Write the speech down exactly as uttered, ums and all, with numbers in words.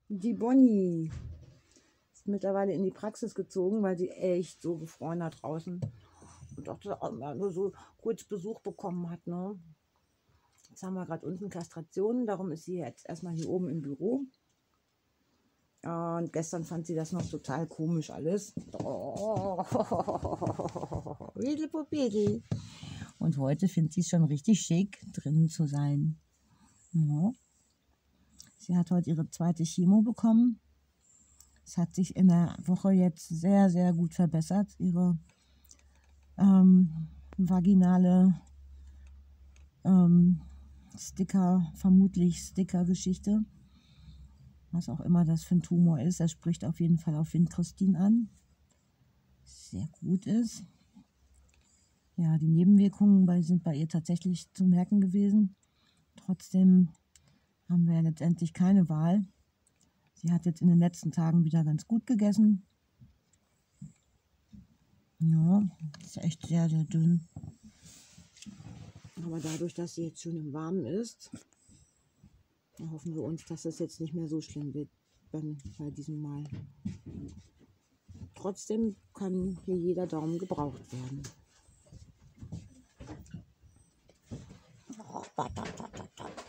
Die Bonnie ist mittlerweile in die Praxis gezogen, weil sie echt so gefroren hat draußen und auch nur so kurz Besuch bekommen hat. Ne? Jetzt haben wir gerade unten Kastrationen, darum ist sie jetzt erstmal hier oben im Büro. Und gestern fand sie das noch total komisch alles. Oh, Wiedelpupidel. Und heute findet sie es schon richtig schick, drinnen zu sein. Ja. Sie hat heute ihre zweite Chemo bekommen. Es hat sich in der Woche jetzt sehr, sehr gut verbessert. Ihre ähm, vaginale ähm, Sticker, vermutlich Sticker-Geschichte. Was auch immer das für ein Tumor ist. Er spricht auf jeden Fall auf Vincristine an. Sehr gut ist. Ja, die Nebenwirkungen bei, sind bei ihr tatsächlich zu merken gewesen. Trotzdem haben wir ja letztendlich keine Wahl. Sie hat jetzt in den letzten Tagen wieder ganz gut gegessen. Ja, ist echt sehr, sehr dünn. Aber dadurch, dass sie jetzt schon im Warmen ist, hoffen wir uns, dass es jetzt nicht mehr so schlimm wird beim, bei diesem Mal. Trotzdem kann hier jeder Daumen gebraucht werden. Oh,